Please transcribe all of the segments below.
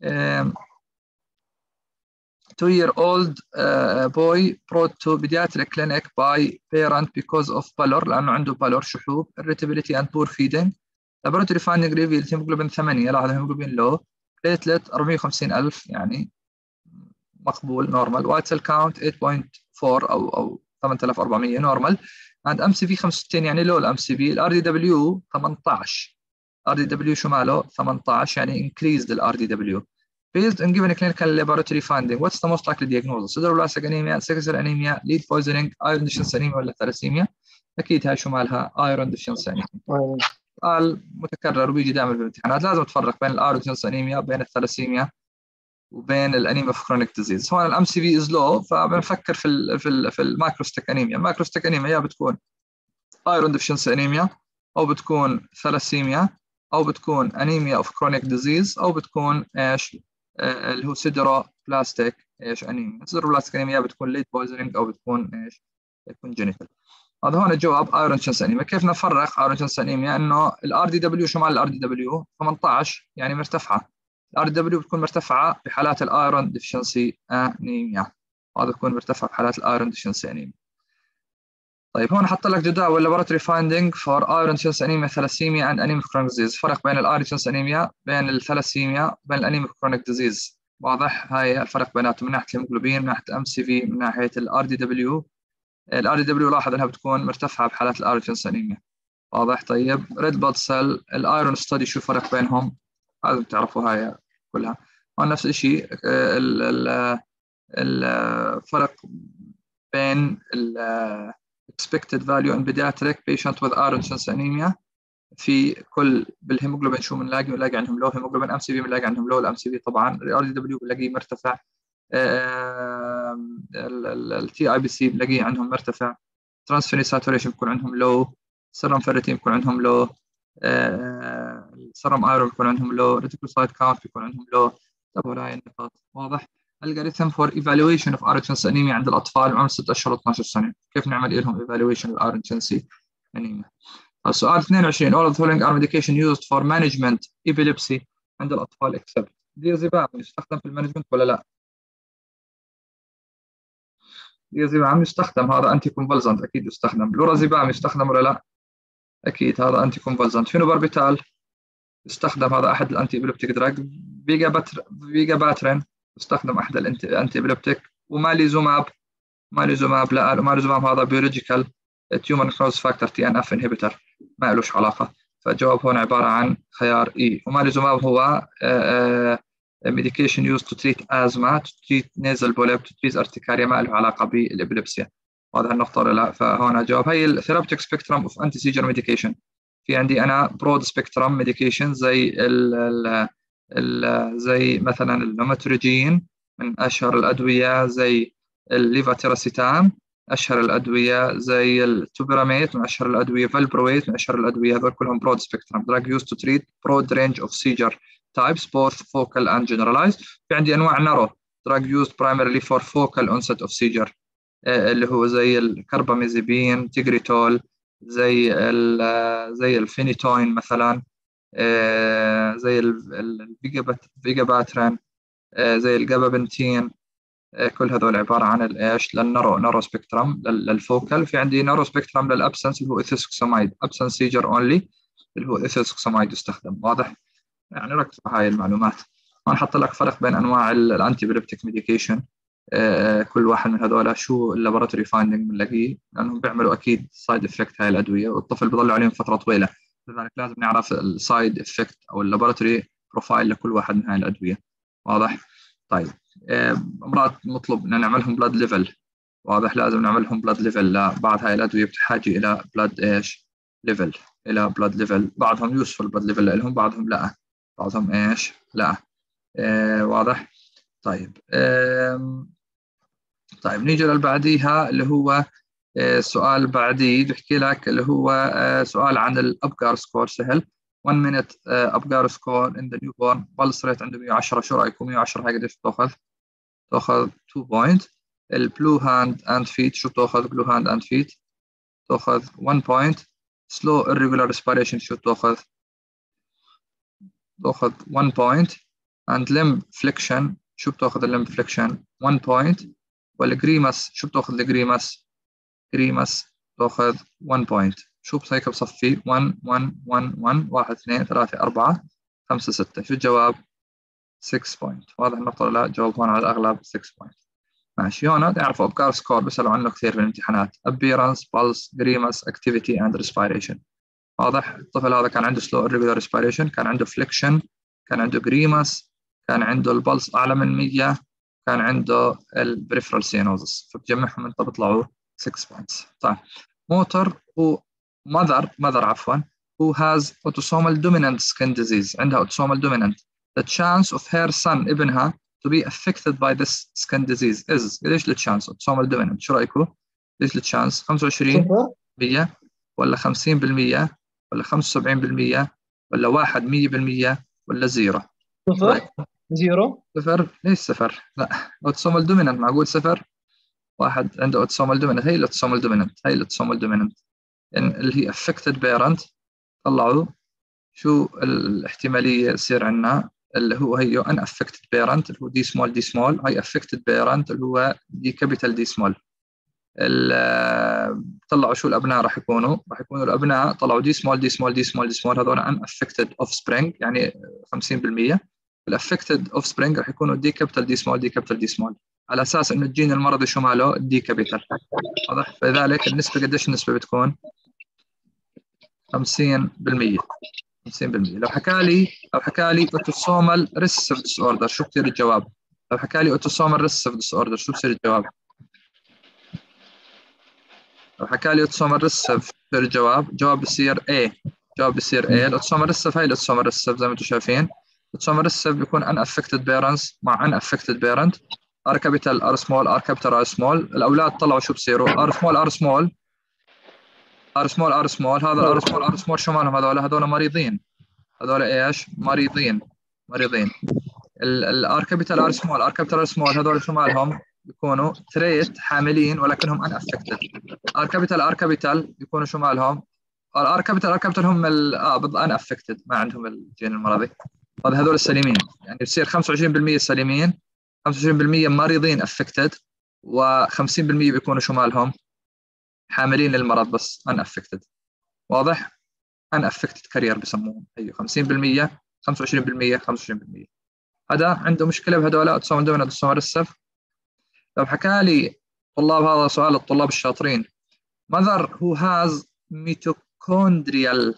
2-year-old boy brought to pediatric clinic by parent because of pallor لأنه عنده pallor شحوب irritability and poor feeding. laboratory finding revealed hemoglobin 8 لاحظ hemoglobin low platelet 450,000 يعني مقبول normal white cell count 8.4 أو 8400 normal and MCV 65 يعني low ال MCV ال RDW 18 RDW شو ماله 18 يعني increased ال RDW. Based on given clinical laboratory finding, what's the most likely diagnosis? sideroblastic anemia, sickle cell anemia, lead poisoning, iron deficiency anemia ولا ثلاسيميا؟ أكيد هاي شو مالها iron deficiency anemia. سؤال متكرر وبيجي دائما في الامتحانات لازم تفرق بين الايرون deficiency anemia وبين الثلاسيميا وبين الانيميا في chronic disease. هون الام سي في از لو فبنفكر في المايكروستيك انيميا. المايكروستيك انيميا يا بتكون iron deficiency anemia او بتكون ثلاسيميا او بتكون انيميا اوف chronic disease او بتكون ايش اللي هو سيدروبلاستيك ايش انيميا. سيدروبلاستيك انيميا بتكون ليد بويزنينج او بتكون ايش كونجنيتال. هذا هون الجواب ايرون deficiency انيميا. كيف نفرق ايرون deficiency انيميا؟ انه الار دي دبليو شو مال الار دي دبليو 18 يعني مرتفعه. الار دي دبليو بتكون مرتفعه بحالات الايرون deficiency انيميا. هذا بتكون مرتفع بحالات الايرون deficiency انيميا. طيب هون حط لك جداول laboratory finding for iron deficiency anemia, thalassemia and anemic chronic disease. فرق بين الايرون deficiency anemia بين الثلاسيميا بين الانيميك chronic disease. واضح هاي الفرق بيناتهم من ناحيه الهيموجلوبين من ناحيه ام سي في من ناحيه الار دي دبليو. الار دي دبليو لاحظ انها بتكون مرتفعه بحالات الايرون deficiency anemia. واضح. طيب ريد بلاد سيل الايرون ستدي شو الفرق بينهم؟ لازم تعرفوا هاي كلها. هون نفس الشيء الفرق بين expected value in pediatric patient with iron deficiency anemia في كل بالهيموجلوبين شو بنلاقي عندهم لو هيموجلوبين ام سي في بنلاقي عندهم لو الام سي في طبعا الار دي دبليو بنلاقيه مرتفع التي اي بي سي بنلاقيه عندهم مرتفع ترانسفيرين ساتوريشن بيكون عندهم لو سيرم فيريتين بيكون عندهم لو سيرم ايرون بيكون عندهم لو ريتيكوسايت كاونت بيكون عندهم لو. طب هاي النقاط واضح. algorithm for evaluation of iron deficiency anemia عند الأطفال عمر 6 أشهر و 12 سنة. كيف نعمل لهم evaluation of iron deficiency anemia؟ السؤال 22 all of the following are medication used for management epilepsy عند الأطفال except ديازيبام يستخدم في المانجمنت ولا لا؟ ديازيبام يستخدم هذا أنتي كونفلسنت أكيد يستخدم. لورازيبام يستخدم ولا لا؟ أكيد هذا أنتي كونفلسنت. فينوباربيتال يستخدم هذا أحد الأنتي إبيليبتيك دراج. فيجا باترين يستخدم أحد الأنتي إبيليبتيك. وماليزوماب لا ماليزوماب هذا بيولوجيكال تيومر نكروز فاكتور تي ان اف انهبيتر ما لهش علاقة. فالجواب هون عبارة عن خيار اي. وماليزوماب هو medication used to treat asthma to treat nasal polyp to treat urticaria ما له علاقة بالإبليبسيا. واضح النقطة ولا لا؟ فهون الجواب هي الثيرابيوتيك سبيكترم اوف انتي سيجر ميديكيشن. في عندي انا برود سبيكترم ميديكيشن زي مثلا اللوماتوريجين من اشهر الادويه زي الليفاتيراسيتام اشهر الادويه زي التوبراميت من اشهر الادويه فالبرويت من اشهر الادويه. هذول كلهم برود سبيكترم drug used to treat broad range of seizure types both focal and generalized. في عندي انواع نارو drug used primarily for focal onset of seizure اللي هو زي الكرباميزيبين تيجريتول زي الفينيتوين مثلا زي الفيجاباترين زي الجابابنتين. كل هذول عباره عن الايش للنارو سبيكترم للفوكال. في عندي نارو سبيكترم للابسنس اللي هو ايثيسكسامايد ابسنس سيجر اونلي اللي هو ايثيسكسامايد يستخدم. واضح يعني ركز على هاي المعلومات. هنحط لك فرق بين انواع الانتي بيليبتيك ميديكيشن. كل واحد من هذول شو اللابوراتوري فايندينج بنلاقيه لانهم بيعملوا اكيد سايد افكت هاي الادويه والطفل بضل عليهم فتره طويله. لذلك لازم نعرف السايد افكت او اللابوراتوري بروفايل لكل واحد من هاي الادويه. واضح. طيب امراض مطلوب ان نعملهم بلاد ليفل. واضح لازم نعملهم بلاد ليفل لبعض هاي الادويه بتحتاج الى بلاد ايش ليفل الى بلاد ليفل. بعضهم يوسفل بلاد ليفل لهم بعضهم لا بعضهم ايش لا. واضح. طيب طيب نيجي للبعديها اللي هو السؤال بعديه بحكي لك اللي هو سؤال عن الابجار سكور سهل. 1 minute ابجار سكور in the newborn pulse rate عنده 110. شو رايكم 110 هاي قديش تاخذ 2 بوينت. البلو هاند اند فيت شو تاخذ بلو هاند اند فيت تاخذ 1 بوينت. سلو irregular respiration شو تاخذ 1 بوينت. and limb flexion شو بتاخذ الليمب flexion 1 point، والجريمس شو بتاخذ الجريمس؟ جريمس تاخذ 1 point. شو هيك بصفي 1 1 1 1 1 2 3 4 5 6. شو الجواب؟ 6 point. واضح النقطة ولا لا؟ جواب هون على الأغلب 6 point. ماشي. هون تعرفوا أبكار سكور بيسألوا عنه كثير في الامتحانات. appearance pulse grimace activity and respiration. واضح. الطفل هذا كان عنده slow irregular respiration، كان عنده flexion، كان عنده grimace، كان عنده البلس أعلى من 100، كان عنده البريفرال سينوزس، فبتجمعهم انت بيطلعوا 6 points. طيب موتر هو mother عفوا who has autosomal dominant skin disease، عندها autosomal dominant. the chance of her son ابنها to be affected by this skin disease is. ليش التشانس autosomal dominant؟ شو رأيكم؟ ليش التشانس؟ 25% ولا 50% ولا 75% ولا 1 100% ولا 0؟ صفر. زيرو. صفر. ليش صفر؟ لا، اوتوسومال دوميننت. معقول صفر؟ واحد عنده اوتوسومال دوميننت. هي الاوتوسومال دوميننت، هي الاوتوسومال دوميننت يعني اللي هي افكتد بيرنت. طلعوا شو الاحتماليه يصير عندنا اللي هو هي ان افكتد بيرنت اللي هو دي سمول دي سمول، هاي افكتد بيرنت اللي هو دي كابيتال دي سمول. طلعوا شو الابناء راح يكونوا الابناء طلعوا دي سمول دي سمول دي سمول دي سمول، هذول ان افكتد اوف سبرينج يعني 50%. الافكتد اوف سبرينج راح يكونوا دي كابيتال دي سمول دي كابيتال دي سمول، على اساس انه الجين المرضي شو ماله؟ دي كابيتال. واضح. فلذلك النسبه قديش النسبه بتكون؟ 50%. 50%. لو حكى لي اوتوسومال ريسيسيف ديس اوردر شو بصير الجواب؟ لو حكى لي اوتوسومال ريسيسيف ديس اوردر شو بصير الجواب؟ لو حكى لي اوتوسومال ريسيسيف بصير الجواب بصير A. جواب بصير A. الاوتوسومال ريسيسيف هي الاوتوسومال ريسيسيف زي ما انتم شايفين. الاوتوسومال ريسيسيف بيكون ان افكتد بيرنتس مع ان افكتد بيرنت. ار كابيتال ار سمول ار كابيتال ار سمول. الاولاد طلعوا شو بصيروا؟ ار سمول ار سمول ار سمول ار سمول. هذا الار سمول ار سمول شو مالهم؟ هذول مريضين. هذول ايش؟ مريضين. الار كابيتال ار سمول ار كابيتال ار سمول هذول شو مالهم؟ بيكونوا تريت حاملين ولكنهم ان افكتد. ار كابيتال بيكونوا شو مالهم؟ ار كابيتال هم ان افكتد، ما عندهم الجين المرضي. طيب هذول السليمين، يعني بصير 25% سليمين، 25% مريضين افكتد، و50% بيكونوا شو مالهم؟ حاملين للمرض بس ان افكتد. واضح؟ ان افكتد كارير بسموهم. ايوه 50% 25% 25%. هذا عنده مشكله بهذول اوتوسومال دومينانت اوتوسومال ريسيسيف. لو حكى لي طلاب، هذا سؤال الطلاب الشاطرين. mother who has mitochondrial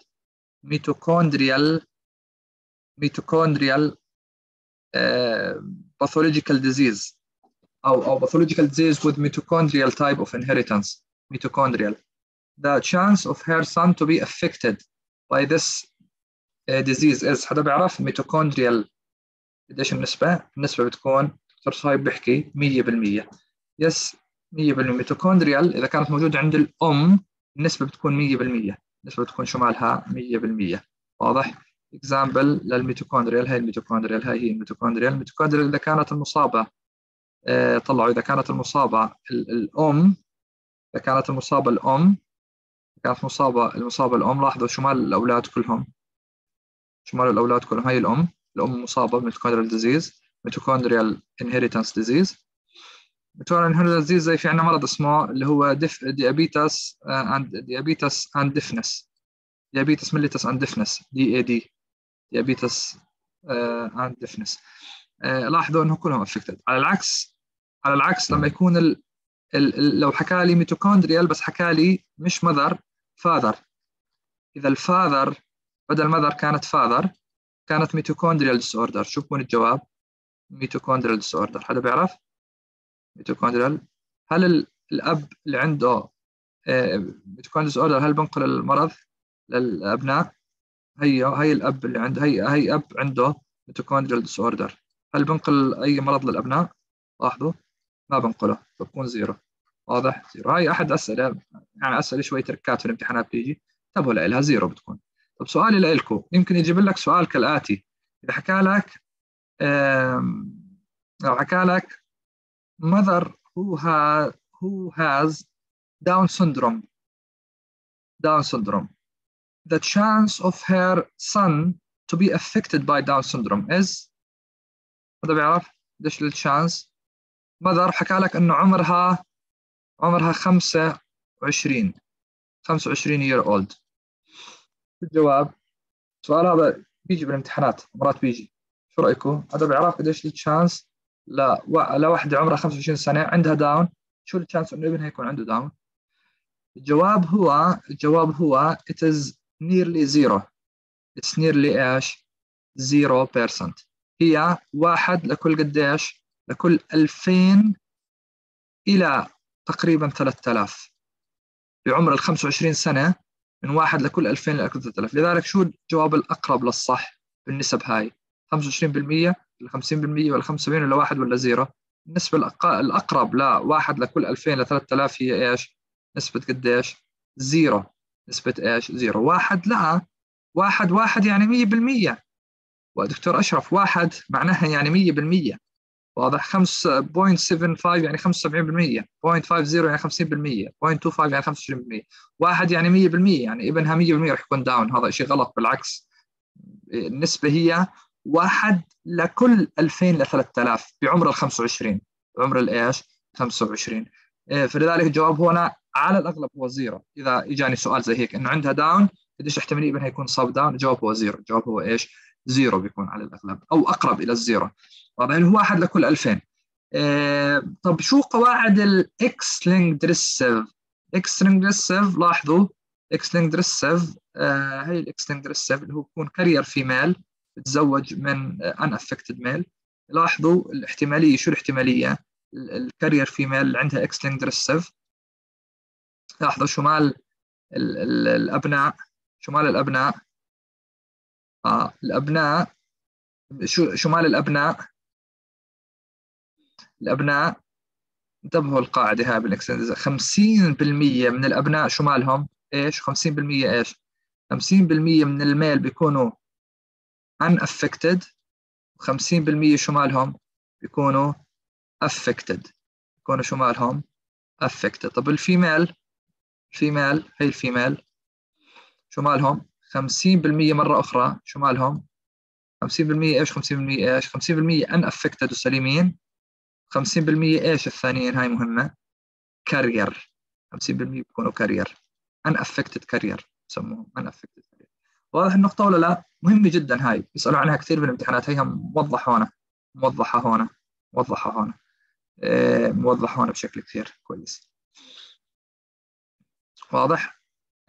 pathological disease أو pathological disease with mitochondrial type of inheritance. mitochondrial. The chance of her son to be affected by this disease is. حدا بيعرف mitochondrial قديش النسبة؟ النسبة بتكون دكتور صايب بيحكي 100%. يس 100%. ميتوكوندريال إذا كانت موجودة عند الأم النسبة بتكون 100%. النسبة بتكون شو مالها؟ 100%. واضح؟ إكزامبل للميتوكوندريال. هي الميتوكوندريال، هي الميتوكوندريال إذا كانت المصابة طلعوا إذا كانت المصابة الأم، إذا كانت المصابة الأم، كانت المصابة الأم. لاحظوا شمال الأولاد كلهم، شمال الأولاد كلهم هي الأم مصابة بميتوكوندريال ديزيز، ميتوكوندريال انهيرتنس ديزيز. ميتوكوندريال انهيرتنس ديزيز زي في عندنا مرض اسمه اللي هو ديابيتس اند ديفنس. ديابيتس ميليتس اند ديفنس DAD. ديابيتس اند ديفنس. لاحظوا انه كلهم افكتد. على العكس لما يكون لو حكى لي ميتوكوندريال بس حكى لي مش مذر، فاذر. اذا الفاذر بدل مذر كانت فاذر كانت ميتوكوندريال ديس اوردر. شو بكون الجواب؟ ميتوكوندريال ديس اوردر. حدا بيعرف؟ ميتوكوندريال. هل الاب اللي عنده ميتوكوندريال ديس اوردر هل بنقل المرض للابناء؟ هي الاب اللي عنده هي اب عنده ميتوكوندريال ديس اوردر، هل بنقل اي مرض للابناء؟ لاحظوا ما بنقله، بكون زيرو. واضح؟ زيرو. هاي احد اسئله، يعني اسئله شوي تركات في الامتحانات بتيجي، انتبهوا لها، زيرو بتكون. طب سؤالي لكم، يمكن يجيب لك سؤال كالاتي. اذا حكى لك لو حكى لك mother who has Down syndrome, the chance of her son to be affected by Down syndrome is. هذا بيعرف قديش الشانس؟ ماذر حكى لك انه عمرها 25 year old. الجواب السؤال هذا بيجي بالامتحانات مرات بيجي، شو رايكم؟ هذا بيعرف قديش الشانس لوحده عمرها 25 سنه عندها داون، شو الشانس انه ابنها يكون عنده داون؟ الجواب هو it is nearly zero. it's nearly ايش؟ 0%. هي واحد لكل قديش؟ لكل 2000 إلى تقريبا 3000 بعمر ال 25 سنة، من واحد لكل 2000 إلى 3000. لذلك شو الجواب الأقرب للصح بالنسب هاي؟ 25% ولا 50% ولا 75 ولا 1 ولا 0؟ النسبة الأقرب لواحد لكل 2000 ل 3000 هي إيش؟ نسبة قديش؟ 0. نسبة إيش؟ 0. واحد لا، واحد يعني 100%. ودكتور أشرف واحد معناها يعني 100%. واضح؟ 5.75 يعني 75%، 0.50 يعني 50%، 0.25 يعني 25%. واحد يعني 100%، يعني ابنها 100% راح يكون داون. هذا شيء غلط، بالعكس النسبة هي واحد لكل 2000 ل 3000 بعمر ال 25، بعمر الايش؟ 25. فلذلك الجواب هنا على الاغلب هو 0. اذا اجاني سؤال زي هيك انه عندها داون قديش احتماليه ابنها يكون صاب داون، الجواب هو 0. الجواب هو ايش؟ 0 بيكون على الاغلب او اقرب الى الزيرو. طبعا اللي هو واحد لكل 2000. طب شو قواعد الاكس لينكد ريسيف؟ اكس لينكد ريسيف لاحظوا، اكس لينكد ريسيف هي الاكس لينكد ريسيف اللي هو بيكون كارير فيميل بتزوج من ان افكتد ميل. لاحظوا الاحتماليه، شو الاحتماليه؟ الكارير فيميل اللي عندها اكس لينكد ريسيف، لاحظوا شمال الابناء، شمال الابناء الابناء شمال الابناء انتبهوا القاعده هاي بالاكس، 50% من الابناء شمالهم ايش؟ 50% ايش؟ 50% من الميل بيكونوا unaffected، و50% شمالهم بيكونوا affected، بيكونوا شمالهم affected. طب الفيميل هي الفيميل شمالهم 50% مرة أخرى، شمالهم 50% ايش؟ 50% ايش؟ 50% unaffected وسليمين، 50% ايش الثانيين؟ هاي مهمة، كارير. 50% بيكونوا كارير، unaffected كارير بسموهم unaffected كارير. واضح النقطة ولا لا؟ مهمة جدا هاي، بيسألوا عنها كثير بالامتحانات. هيها موضحة هنا، موضحة هنا بشكل كثير كويس. واضح؟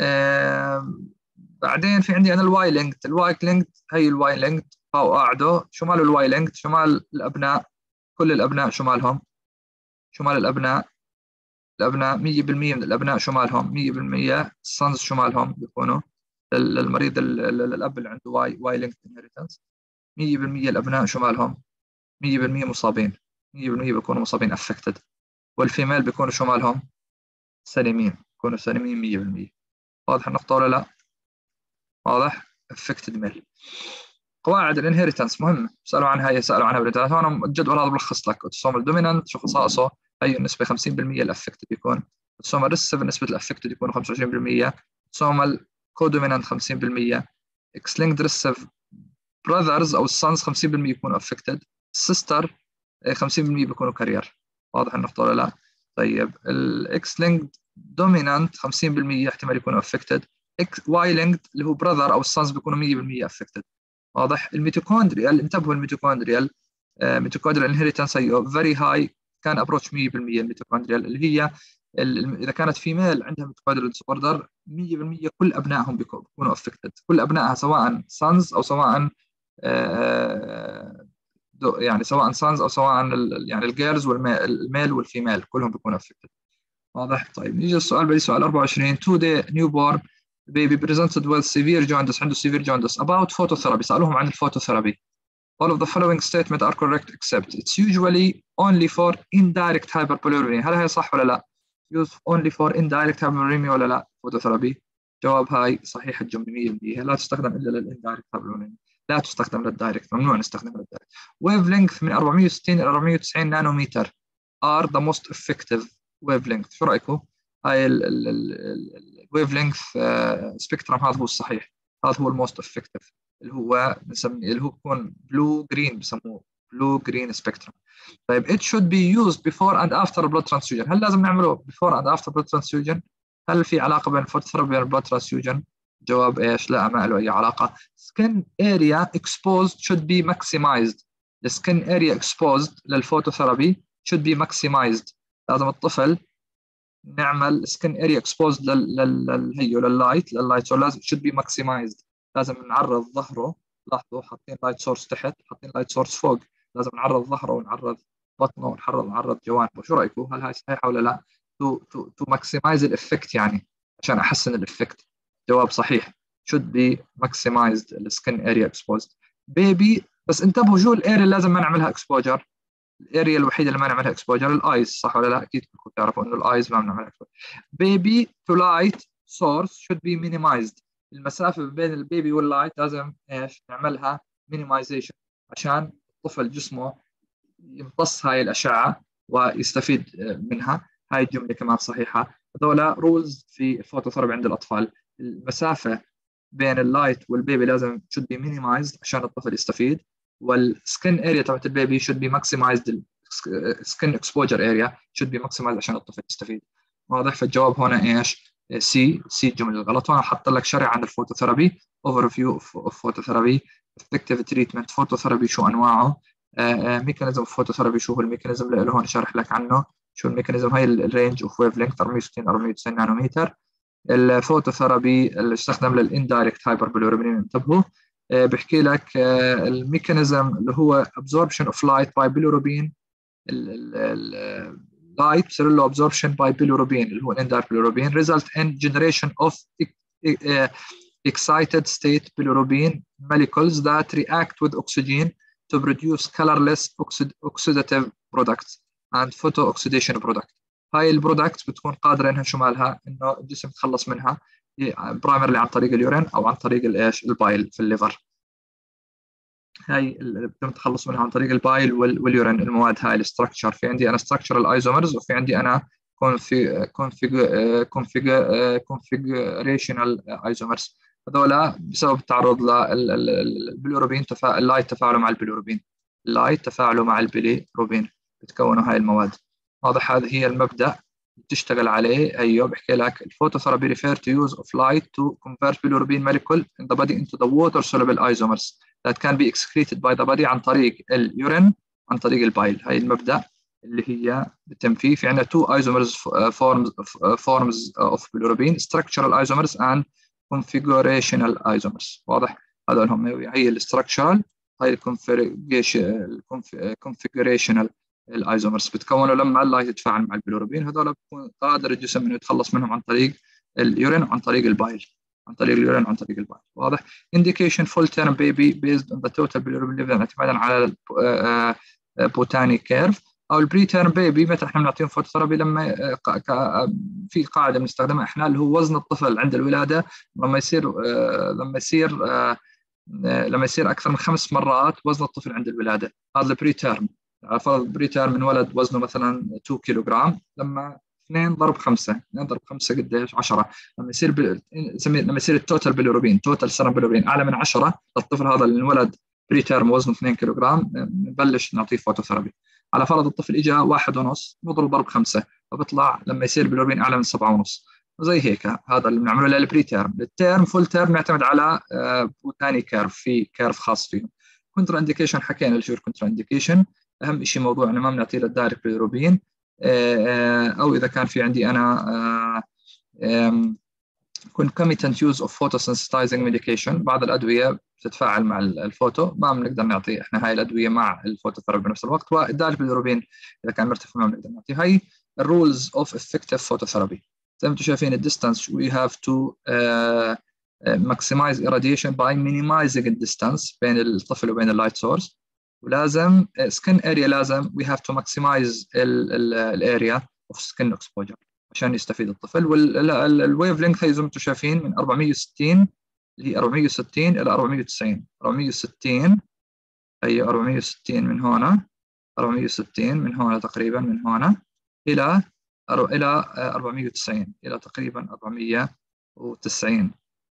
بعدين في عندي أنا الواي لينكد. هي الواي لينكد أو قاعده شمال الواي لينكد، شمال الأبناء، كل الأبناء شمالهم، شمال الأبناء 100% من الأبناء شمالهم 100%، السونز شمالهم بيكونوا للمريض الأب اللي عنده واي لينكد انهيرتنس 100% الأبناء شمالهم 100% مصابين، 100% بيكونوا مصابين افكتد. والفيميل بيكونوا شمالهم سليمين، بيكونوا سليمين 100%. واضح النقطة ولا لا؟ واضح؟ افكتد ميل. قواعد الانهيرتنس مهمة، سألوا عنها بالامتحانات. هون الجدول هذا بلخص لك اوتوسومال دومينانت شو خصائصه، هي النسبة 50% الافكتد يكون، اوتوسومال ريسيف نسبة الافكتد يكون 25%، اوتوسومال كودومينانت 50%، اكس لينكد ريسيف براذرز او السانز 50% يكونوا افكتد، السيستر 50% بيكونوا كارير. واضح النقطة ولا لا؟ طيب الاكس لينكد دومينانت 50% احتمال يكونوا افكتد، واي لينكد اللي هو براذر او السانز بيكونوا 100% افكتد. واضح؟ الميتوكوندريال، انتبهوا الميتوكوندريال انهيرتنس فيري هاي، كان ابروتش 100%. الميتوكوندريال اللي هي اذا كانت فيميل عندها ميتوكوندريال ديس اوردر 100% كل ابنائهم بيكونوا افكتد، كل ابنائها سواء سانز او سواء يعني سواء سانز او سواء يعني الجيرلز والميل والفيميل كلهم بيكونوا افكتد. واضح؟ طيب نيجي السؤال بدي سؤال 24. two day newborn baby presented with severe jaundice، عنده severe jaundice about phototherapy، سألوهم عن الفوتوثيرابي. all of the following statement are correct except it's usually only for indirect hyperbilirubinemia. هل هي صح ولا لا؟ used only for indirect hyperbilirubinemia ولا لا فوتوثيرابي؟ جواب هاي صحيح الجملة 100%، لا تستخدم إلا للإندايركت hyperbilirubinemia، لا تستخدم للدايركت، ممنوع نستخدم للدايركت. ويف لينث من 460 إلى 490 نانومتر are the most effective wave length. شو رأيكم؟ هاي الويف لينث سبيكترم هذا هو الصحيح، هذا هو الموست افكتيف، اللي هو بنسميه اللي هو بيكون بلو جرين بسموه، blue green spectrum. طيب it should be used before and after blood transfusion. هل لازم نعمله before and after blood transfusion؟ هل في علاقة بين الفوتوثيرابي والبلود transfusion؟ جواب ايش؟ لا، ما له اي علاقة. skin area exposed should be maximized. the skin area exposed للفوتوثيرابي should be maximized. لازم الطفل نعمل skin area exposed لللايت لازم should be maximized. لازم نعرض ظهره. لاحظوا حاطين لايت سورس تحت، حاطين لايت سورس فوق. لازم نعرض ظهره ونعرض بطنه ونعرض جوانبه. شو رايكم؟ هل هاي صحيحه ولا لا؟ to maximize الافكت، يعني عشان احسن الافكت. جواب صحيح. should be maximized السكن area exposed. بيبي بس انتبهوا، شو الاريا اللي لازم ما نعملها اكسبوجر؟ الاريا الوحيده اللي ما نعملها اكسبوجر الايز، صح ولا لا؟ اكيد كلكم تعرفوا انه الايز ما بنعملها اكسبوجر. بيبي تو لايت سورس should be minimized. المسافه بين البيبي واللايت لازم ايش؟ نعملها minimization عشان الطفل جسمه يمتص هاي الاشعه ويستفيد منها. هاي الجمله كمان صحيحه. هذولا رولز في الفوتوثيرابي عند الاطفال. المسافه بين اللايت والبيبي لازم should be minimized عشان الطفل يستفيد، والسكن اريا تبعت البيبي should be maximized. skin exposure area should be maximized عشان الطفل يستفيد. واضح؟ فالجواب هنا ايش؟ سي الجمله الغلط. وانا حط لك شرح عن الفوتوثيرابي، اوفر فيو اوف فوتوثيرابي، افكتيف تريتمنت فوتوثيرابي شو انواعه، ميكانيزم اوف فوتوثيرابي شو هو الميكانيزم اللي هون شارح لك عنه. شو الميكانيزم؟ هاي الرينج اوف ويف لينث 460 490 نانومتر. الفوتوثيرابي اللي استخدم للاندايركت هايبربيلوربين، انتبهوا. بحكي لك الميكانيزم اللي هو absorption of light by bilirubin. light بصير له absorption by bilirubin اللي هو indirect bilirubin result in generation of excited state bilirubin molecules that react with oxygen to produce colorless oxidative products and photooxidation product. هاي البرودكت بتكون قادره انها شو مالها؟ انه الجسم يتخلص منها برايمرلي عن طريق اليورين او عن طريق الايش؟ البايل في الليفر. هاي اللي بتم التخلص منها عن طريق البايل واليورين. المواد هاي الاستراكشر، في عندي انا ستراكشرال ايزومرز وفي عندي انا كونفيجريشنال ايزومرز. هذولا بسبب التعرض للبيليروبين اللايت تفاعلوا مع البيليروبين، اللايت تفاعلوا مع البيليروبين بتكونوا هاي المواد. واضح؟ هذا هي المبدأ بتشتغل عليه. ايوه بحكي لك الفوتوثيرابي refer to use of light to convert bilirubin molecule in the body into the water soluble isomers that can be excreted by the body عن طريق اليورين عن طريق البايل. هاي المبدأ اللي هي بتم فيه. في عندنا two isomers forms of bilirubin structural isomers and configurational isomers. واضح؟ هذول هم. هي الستراكشرال، هاي الكونفيجريشنال الايزومرز بتكونوا لما اللايت يتفاعل مع البيليروبين. هذول بيكون قادر الجسم انه يتخلص منهم عن طريق اليورين وعن طريق البايل، عن طريق اليورين وعن طريق البايل. واضح؟ indication full term baby based on the total bilirubin level اعتمادا على بوتاني كيرف. او البري تيرم بيبي متى احنا بنعطيهم فوتوثيرابي؟ لما في قاعده بنستخدمها احنا اللي هو وزن الطفل عند الولاده لما يصير اكثر من 5 مرات وزن الطفل عند الولاده. هذا البري تيرم. على فرض بري تيرم من ولد وزنه مثلا 2 كيلو جرام، لما 2 ضرب 5 قديش؟ 10. لما يصير التوتال بيليروبين، توتال سيرم بيليروبين اعلى من 10 للطفل هذا اللي انولد بري تيرم وزنه 2 كيلو جرام، نبلش نعطيه فوتوثيرابي. على فرض الطفل اجى 1.5 نضرب ضرب 5 فبيطلع لما يصير البيليروبين اعلى من 7.5. زي هيك هذا اللي بنعمله للبري تيرم. التيرم فول تيرم نعتمد على بوتاني كيرف، في كيرف خاص فيهم. كونترا انديكيشن حكينا اللي شو الكونترا انديكيشن. اهم شيء موضوع انه ما بنعطيه للدايركت بيليروبين، او اذا كان في عندي انا concomitant use of photosensitizing medication. بعض الادويه بتتفاعل مع الفوتو، ما بنقدر نعطي احنا هاي الادويه مع الفوتوثيرابي بنفس الوقت. والدايركت بيليروبين اذا كان مرتفع ما بنقدر نعطيه. هاي الرولز اوف effective phototherapy. زي ما انتم شايفين الديستانس we have to maximize irradiation by minimizing the distance بين الطفل وبين اللايت سورس. ولازم skin area لازم we have to maximize الاريا of skin exposure عشان يستفيد الطفل. والويف لينث هي زي ما انتم شايفين من 460 اللي هي 460 الى 490. 460 هي 460 من هنا، 460 من هنا تقريبا، من هنا الى 490 الى تقريبا 490.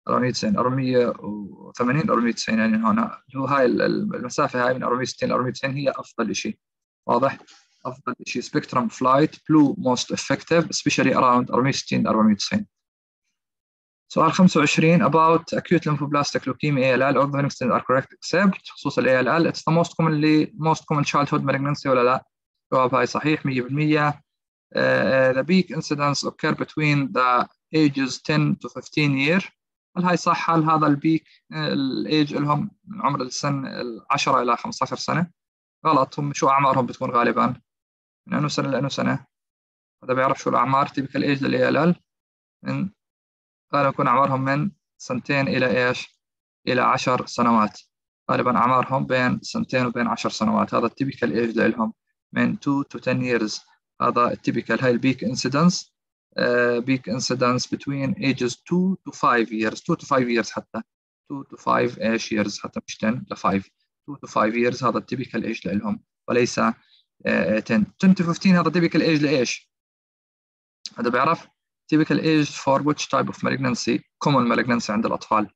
490 480 490 يعني هنا هو هاي المسافة هاي من 460 ل 490 هي أفضل شيء. واضح؟ أفضل شيء سبيكترم فلايت بلو موست افكتيف especially around 460 ل 490. سؤال 25 about acute lymphoblastic leukemia ALL all the next are correct except خصوص ال ALL it's the most common childhood malignancy ولا لا؟ جواب هاي صحيح 100%. The peak incidence occur between the ages 10 to 15 year. هل هاي صح؟ هل هذا البيك الايج لهم من عمر السن 10 إلى 15 سنة؟ غلط. هم شو أعمارهم بتكون غالبا؟ من أنه سنة لأنه سنة. هذا بيعرف شو الأعمار typical age لل ALL؟ من غالبا يكون أعمارهم من سنتين إلى إيش؟ إلى 10 سنوات. غالبا أعمارهم بين سنتين وبين 10 سنوات. هذا التيبيكال ايج لهم من 2 to 10 years. هذا التيبيكال. هاي البيك انسيدنس بيك انسيدنس between ages 2 to 5 years 2 to 5 years حتى 2 to 5 ايش years حتى مش 10 ل 5 2 to 5 years. هذا التيبيكال ايج لهم وليس 10 10 to 15. هذا تيبيكال ايج لإيش؟ هذا بيعرف typical age for which type of malignancy common malignancy عند الأطفال.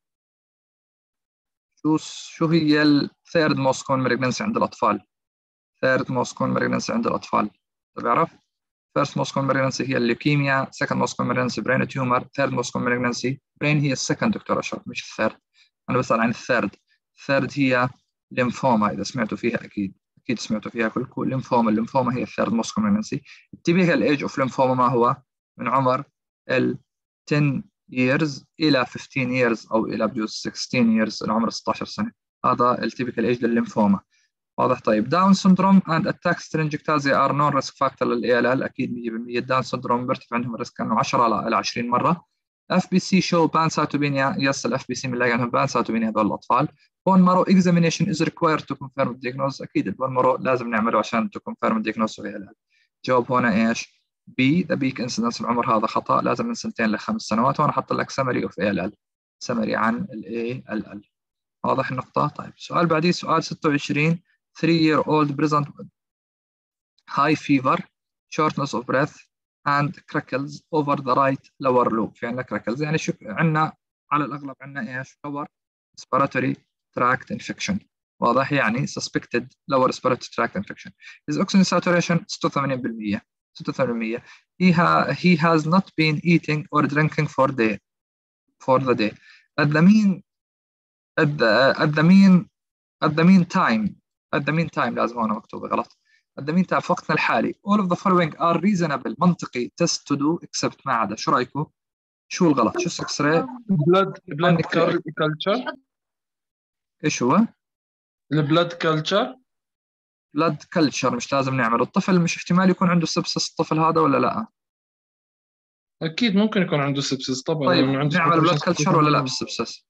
شو هي ال third most common malignancy عند الأطفال؟ third most common malignancy عند الأطفال. بيعرف first most common malignancy هي الليوكيميا second most common malignancy brain tumor third most common malignancy brain هي السكند دكتور أشرف مش الثيرد. أنا بسأل عن الثيرد. الثيرد هي ليمفوما. إذا سمعتوا فيها أكيد سمعتوا فيها كلكم. الليمفوما هي الثيرد most common malignancy. typical age of lymphoma ما هو؟ من عمر ال 10 years إلى 15 years أو إلى بجوز 16 years العمر 16 سنة. هذا التيبيكال ايج للليمفوما. واضح؟ طيب داون سندروم and attack telangiectasia are non risk factor لل ALL. أكيد 100%. داون سندروم بيرتفع عندهم الريسك كأنه 10 إلى 20 مرة. FBC show pancytopenia. يس ال FBC بنلاقي عندهم pancytopenia هذول الأطفال. bone marrow examination is required to confirm the diagnosis. أكيد البون مارو لازم نعمله عشان to confirm the diagnosis of ALL. جواب هنا إيش؟ B the peak incidence. العمر هذا خطأ. لازم من 2 ل5 سنوات. وأنا حط لك summary of ALL. summary عن ال ALL. واضح النقطة؟ طيب السؤال بعديه سؤال 26. 3-year-old present high fever shortness of breath and crackles over the right lower lobe. في عندنا crackles يعني شو عندنا؟ على الأغلب عندنا إيش؟ lower respiratory tract infection. واضح؟ يعني suspected lower respiratory tract infection. His oxygen saturation 86%. 86%. He has not been eating or drinking for the day. At the meantime لازم هون مكتوبة غلط. at the meantime في وقتنا الحالي all of the following are reasonable منطقي test to do except ما عدا. شو رأيكم؟ شو الغلط؟ شو السكس راي؟ blood culture. ايش هو؟ البلاد كلتشر. بلاد كلتشر مش لازم نعمل. الطفل مش احتمال يكون عنده سبسس الطفل هذا ولا لا؟ اكيد ممكن يكون عنده سبسس طبعا. طيب عنده نعمل بلاد كلتشر ولا لا بالسبسس؟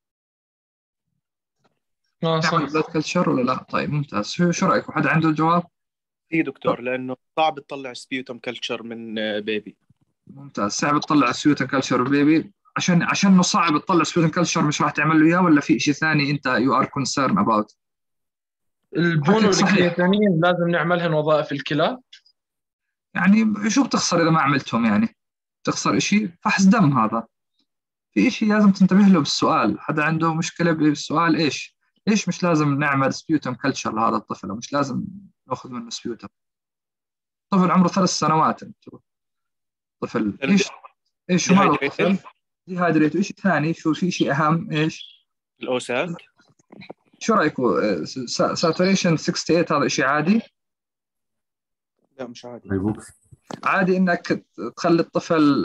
صح. نعمل بلاد كلتشر ولا لا؟ طيب ممتاز. شو رايكم؟ حدا عنده الجواب؟ اي دكتور لانه صعب تطلع سبيوتم كلتشر من بيبي. ممتاز. صعب تطلع سبيوتم كلتشر بيبي عشان صعب تطلع سبيوتم كلتشر مش راح تعمل له اياه ولا في شيء ثاني انت يو ار كونسيرن اباوت؟ البون والكرياتينين لازم نعملهن وظائف الكلى. يعني شو بتخسر اذا ما عملتهم؟ يعني بتخسر شيء؟ فحص دم هذا في شيء لازم تنتبه له بالسؤال. حدا عنده مشكله بالسؤال ليش مش لازم نعمل سبيوتم كلتشر لهذا الطفل او مش لازم ناخذ منه سبيوتم؟ طفل عمره 3 سنوات انتم. طفل ايش شو ماله الطفل؟ ديهايدريت. وايش ثاني؟ شو في شيء اهم؟ ايش؟ الاوساك. شو رايكم؟ ساتوريشن 68 هذا شيء عادي؟ لا مش عادي. عادي انك تخلي الطفل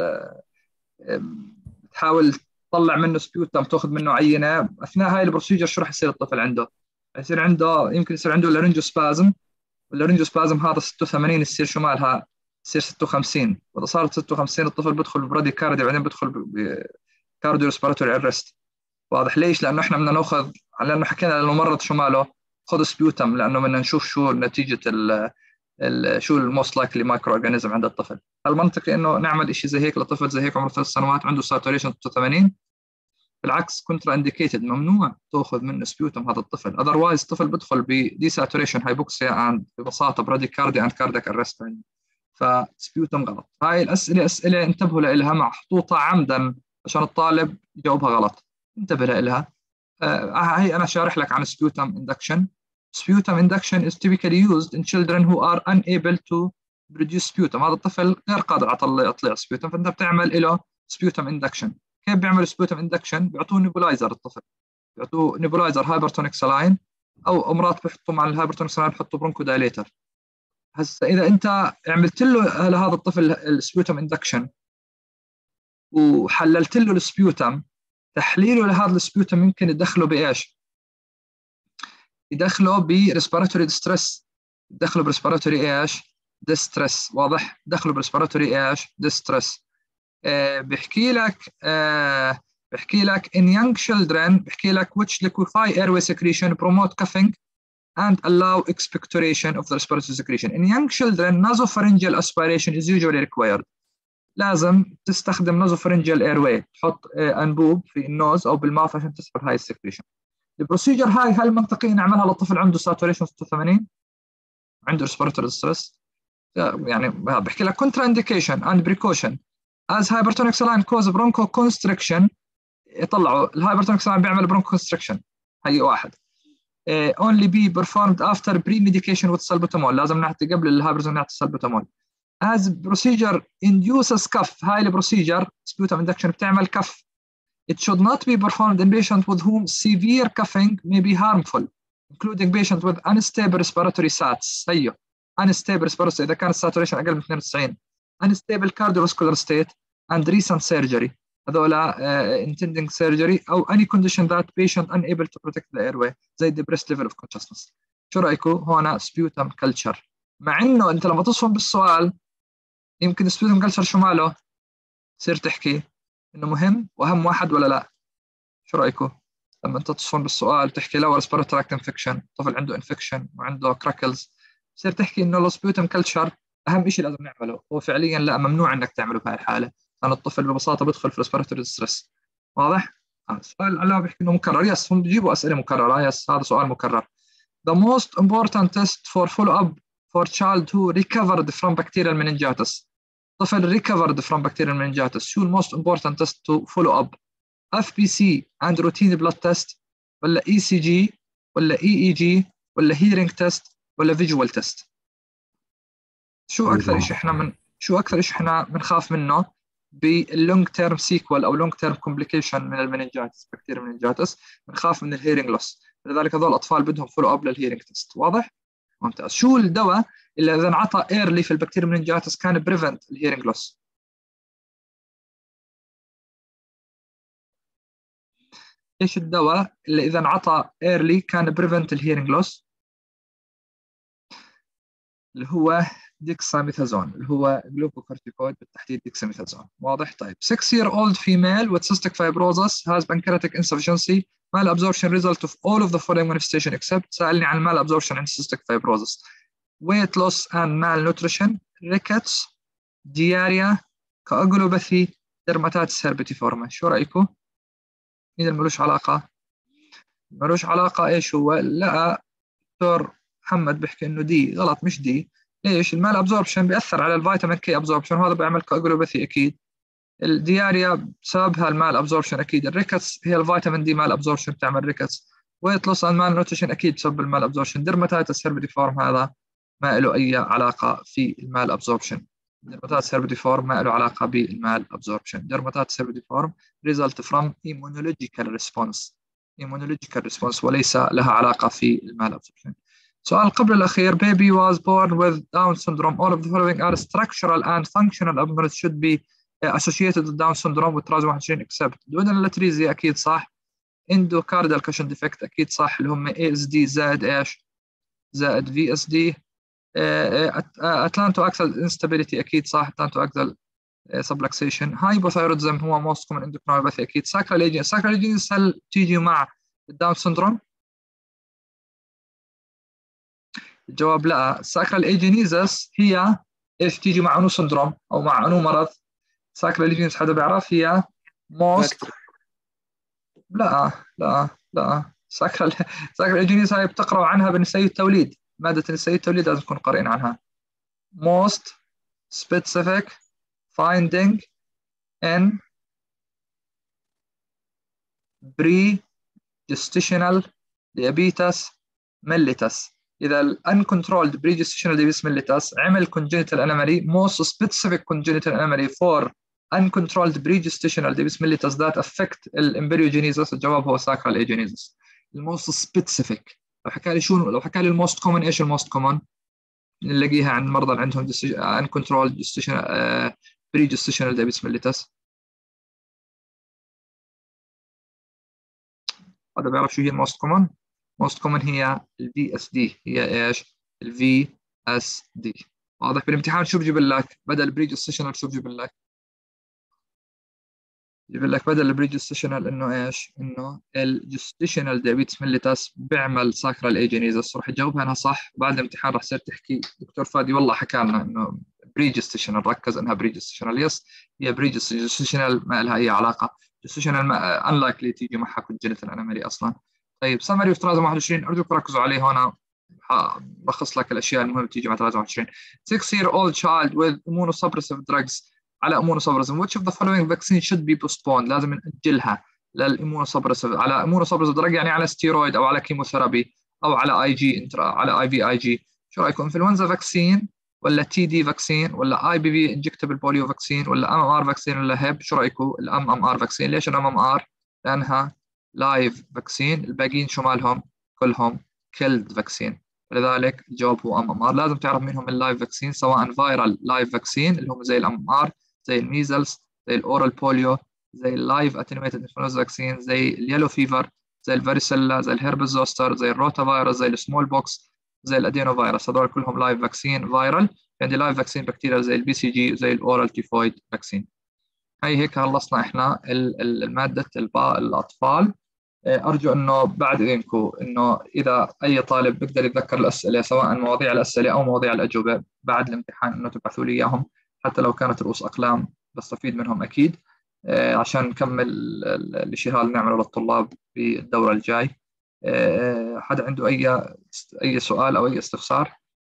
تحاول تطلع منه سبيوتم تاخذ منه عينه اثناء هاي البروسيجر. شو راح يصير الطفل عنده؟ يمكن يصير عنده لارنجوسبازم. واللارنجوسبازم هذا 86 يصير شو مالها؟ يصير 56. واذا صارت 56 الطفل بدخل ببرادي كارديا بعدين بدخل بكارديو ريسبيراتوري ارست. واضح ليش؟ لانه احنا بدنا ناخذ لانه حكينا للممرض شو ماله خذ سبيوتم لانه بدنا نشوف شو نتيجه شو الموست لايكلي مايكرو اورجانيزم عند الطفل. هل منطقي انه نعمل شيء زي هيك لطفل زي هيك عمره 3 سنوات عنده ساتوريشن 86؟ بالعكس كونترا انديكيتد. ممنوع تاخذ منه سبيوتم هذا الطفل. اذروايز الطفل بدخل بدي ساتوريشن هايبوكسيا عند ببساطه براديكارديا عند كاردياك ارست. فسبيوتم غلط. هاي الاسئله اسئله انتبهوا لها محطوطه عمدا عشان الطالب يجاوبها غلط. انتبه لها. هي أنا شارح لك عن sputum induction. Sputum induction is typically used in children who are unable to produce sputum. هذا الطفل غير قادر على تطليع sputum، فأنت بتعمل له sputum induction. كيف بيعملوا sputum induction؟ بيعطوه نيبولايزر الطفل، بيعطوه نيبولايزر هايبرتونيك سلاين، أو أمراض بيحطوا مع الهايبرتونيك سلاين بيحطوا برونكو دايليتر. هسه إذا أنت عملت له لهذا الطفل السبيوتم induction وحللت له السبيوتم، تحليله لهذا السبيوتم يمكن يدخله بإيش؟ يدخله بريسبيراتوري ديستريس، يدخله بريسبيراتوري ايش؟ ديستريس. واضح؟ يدخله بريسبيراتوري ايش؟ ديستريس. بيحكي لك in young children، بيحكي لك which liquefy airway secretion promote coughing and allow expectoration of the respiratory secretion. In young children nasopharyngeal aspiration is usually required. لازم تستخدم nasopharyngeal airway، تحط انبوب في النوز او بالماوث عشان تسحب هاي السكريشن. البروسيجر هاي هل منطقي نعملها للطفل عنده ساتوريشن 86 عنده ريسبيراتوري ستريس؟ يعني بحكي لك كونترا انديكيشن اند بريكوشن از هايبرتونيك سلاين كوز برونكو كونستريكشن. يطلعوا الهايبرتونيك سلاين بيعمل برونكو كونستريكشن، هي واحد. only be performed after pre-medication with salbutamol. لازم نعطي قبل الهايبرتونيك نعطي salbutamol. as procedure induces cough. هاي البروسيجر sputum induction بتعمل كف. It should not be performed in patients with whom severe coughing may be harmful, including patients with unstable respiratory SATs. هيو unstable respiratory إذا كان الساتوريشن أقل من 92، unstable cardiovascular state and recent surgery. هذولا intending surgery أو any condition that patient unable to protect the airway زي depressed level of consciousness. شو رأيكم هنا sputum culture؟ مع إنه أنت لما تصفن بالسؤال يمكن sputum culture شو ماله؟ تصير تحكي إنه مهم وأهم واحد ولا لا؟ شو رأيكم؟ لما أنت تصفن بالسؤال تحكي لا respiratory tract infection، طفل عنده infection وعنده crackles، تصير تحكي إنه السبيوتم كلتشر أهم شيء لازم نعمله. هو فعليا لا، ممنوع إنك تعمله في هاي الحالة، لأن الطفل ببساطة بدخل في respiratory distress. واضح؟ السؤال على بيحكي إنه مكرر. يس، هم بيجيبوا أسئلة مكررة. يس، هذا سؤال مكرر. The most important test for follow-up for child who recovered from bacterial meningitis. طفل recovered from bacterial meningitis، شو most important test to follow up؟ FBC and routine blood test، ولا ECG، ولا EEG، ولا hearing test، ولا visual test؟ شو أكثر شيء إحنا بنخاف منه باللونج تيرم سيكوال أو لونج تيرم كومبليكيشن من المننجايتس، بكتيريا المننجايتس؟ بنخاف من الهيرنج لوس، لذلك هذول الأطفال بدهم فولو أب للهيرنج تيست. واضح؟ ممتاز. شو الدواء اللي إذا انعطى ايرلي في البكتيريا المننجايتس كان بريفنت الهيرنج لوس؟ ايش الدواء اللي اذا انعطى ايرلي كان بريفنت الهيرنج لوس؟ اللي هو ديكساميثازون، اللي هو جلوكوكورتيكويد بالتحديد ديكساميثازون. واضح؟ طيب 6-year-old female with cystic fibrosis has pancreatic insufficiency malabsorption result of all of the following manifestation except. سألني عن malabsorption عند cystic fibrosis: weight loss and malnutrition, rickets, diarrhea, coagulopathy, dermatitis herpetiformis. شو رأيكم؟ مين اللي ملوش علاقة؟ ملوش علاقة. ايش هو؟ لا، دكتور محمد بيحكي انه دي غلط، مش دي. ليش؟ المال ابزوربشن بياثر على الفيتامين كي ابزوربشن، وهذا بيعمل كوagulopathy اكيد. الدياريا بسببها المال ابزوربشن اكيد. الريكتس هي الفيتامين دي مال ابزوربشن بتعمل ريكتس. ويت لوس اند مال نوتريشن اكيد بسبب المال ابزوربشن. ديرماتايتس هيربيديفورم هذا ما له اي علاقه في المال ابزوربشن. ديرماتايتس هيربيديفورم ما له علاقه بالمال ابزوربشن. ديرماتايتس هيربيديفورم ريزلت فروم immunological response وليس لها علاقه في المال ابزوربشن. سؤال قبل الأخير: baby was born with Down syndrome. All of the following are structural and functional abnormalities should be associated with Down syndrome with trisomy 21 except. duodenal atresia أكيد صح. endocardial cushion defect أكيد صح، اللي هم ASD زائد إيش؟ زائد VSD. atlantoaxial instability أكيد صح. atlantoaxial subluxation. hypothyroidism هو most common endocrinopathy أكيد. sacral agency هل تيجي مع الداون syndrome؟ الجواب لا. ساكرال ايجينيزس هي ايش؟ تيجي مع انو سندروم او مع انو مرض؟ ساكرال ايجينيزس حدا بيعرف؟ هي موست. لا ساكرال ايجينيزس هاي بتقرأوا عنها بنسيء التوليد، مادة نسيء التوليد لازم تكون قارئين عنها. most specific finding in بري gestational diabetes mellitus. إذا ال uncontrolled pre-gestational diabetes mellitus عمل congenital anomaly, most specific congenital anomaly for uncontrolled pre-gestational diabetes mellitus that affect الامبريوجينيزس. الجواب هو sacral agenesis. الموست سبيسيفيك. لو حكى لي الموست كومن، ايش الموست كومن؟ نلاقيها عند المرضى اللي عندهم uncontrolled gestational pre-gestational diabetes mellitus. هذا بيعرف شو هي الموست كومن؟ موست كومن هي الفي اس دي. هي ايش؟ الفي اس دي. واضح؟ بالامتحان شو بجيب لك بدل بري جستيشنال؟ شو بجيب لك؟ بجيب لك بدل البري جستيشنال انه ايش؟ انه الجستيشنال دايابيتس ميليتاس بيعمل ساكرال ايجينيزس. راح تجاوبها انا صح، بعد الامتحان راح تصير تحكي دكتور فادي والله حكى لنا انه بري جستيشنال، ركز انها بري جستيشنال. يس، هي بري جستيشنال ما لها اي علاقه. جستيشنال انلايكلي تيجي معها كونجنتال انامالي اصلا. طيب سمري في 21 ارجوك ركزوا عليه هون، بلخص لك الاشياء المهمه تيجي مع 23. 6-year-old child with immunosuppressive drugs على immunosuppressive. which of the following vaccine should be postponed؟ لازم نأجلها للimmunosuppressive. على immunosuppressive drug يعني على ستيرويد او على كيموثيرابي او على اي جي على اي في اي جي. شو رايكم؟ انفلونزا فاكسين ولا تي دي فاكسين ولا اي بي في انجكتبل بوليو فاكسين ولا ام ام ار فاكسين ولا هيب؟ شو رايكم؟ الام ام ار فاكسين. ليش الام ام ار؟ لانها لايف فاكسين. الباقيين شو مالهم؟ كلهم كيلد فاكسين. ولذلك الجواب هو ام ام ار. لازم تعرف مين هم اللايف فاكسين، سواء فايرال لايف فاكسين اللي هم زي الام ام ار، زي الميزلز، زي الاورال بوليو، زي اللايف اتنويتد انفلونزا فاكسين، زي اليلو فيفر، زي الفاريسيلا، زي الهربس زوستر، زي الروتا فيروس، زي السمول بوكس، زي الادينو فيروس. هذول كلهم لايف فاكسين فايرال. عندي لايف فاكسين بكتيريا زي البي سي جي، زي الاورال تيفويد فاكسين. هي هيك خلصنا احنا المادة الاطفال. ارجو انه بعد اذنكم انه اذا اي طالب بيقدر يتذكر الاسئله، سواء مواضيع الاسئله او مواضيع الاجوبه بعد الامتحان، انه تبعثوا لي اياهم حتى لو كانت رؤوس اقلام، بستفيد منهم اكيد عشان نكمل الشيء هذا اللي نعمله للطلاب في الدوره الجاي. حدا عنده اي سؤال او اي استفسار؟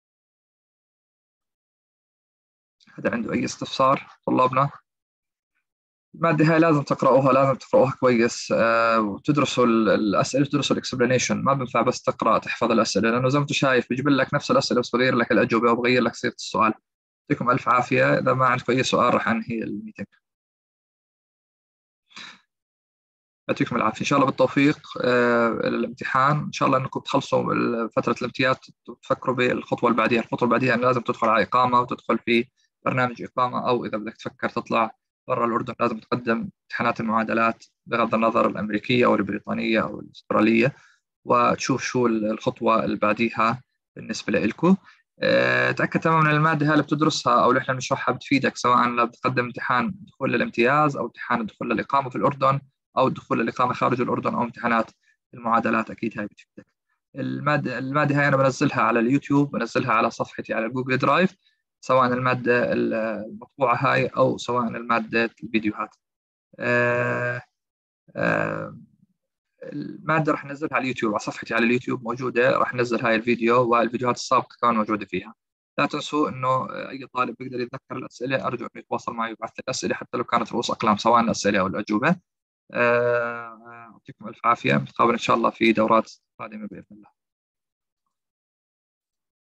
حدا عنده اي استفسار طلابنا؟ المادة هاي لازم تقرأوها، لازم تقرأوها كويس وتدرسوا الأسئلة، تدرسوا الإكسبلانيشن. ما بنفع بس تقرأ تحفظ الأسئلة، لأنه زي ما أنت شايف بيجيب لك نفس الأسئلة بس بغير لك الأجوبة وبغير لك صيغة السؤال. يعطيكم ألف عافية. إذا ما عندكم أي سؤال راح أنهي الميتنج. يعطيكم العافية، إن شاء الله بالتوفيق الامتحان. إن شاء الله أنكم تخلصوا فترة الامتياز وتفكروا بالخطوة اللي بعديها. الخطوة اللي بعديها يعني لازم تدخل على إقامة وتدخل في برنامج إقامة، أو إذا بدك تفكر تطلع برا الأردن لازم تقدم امتحانات المعادلات بغض النظر الأمريكية أو البريطانية أو الأسترالية، وتشوف شو الخطوة اللي بعديها بالنسبة لإلكم. تأكد تماما من المادة هاي اللي بتدرسها أو اللي إحنا بنشرحها بتفيدك، سواء لو بتقدم امتحان دخول للامتياز أو امتحان الدخول للإقامة في الأردن أو الدخول للإقامة خارج الأردن أو امتحانات المعادلات. أكيد هاي بتفيدك. المادة هاي أنا بنزلها على اليوتيوب، بنزلها على صفحتي على جوجل درايف، سواء المادة المطبوعة هاي أو سواء المادة الفيديوهات. المادة راح ننزلها على اليوتيوب، على صفحتي على اليوتيوب موجودة. راح ننزل هاي الفيديو والفيديوهات السابقة كمان موجودة فيها. لا تنسوا إنه أي طالب بيقدر يتذكر الأسئلة أرجو إنه يتواصل معي ويبعث لي الأسئلة حتى لو كانت رؤوس أقلام، سواء الأسئلة أو الأجوبة. يعطيكم ألف عافية. نتقابل إن شاء الله في دورات قادمة بإذن الله.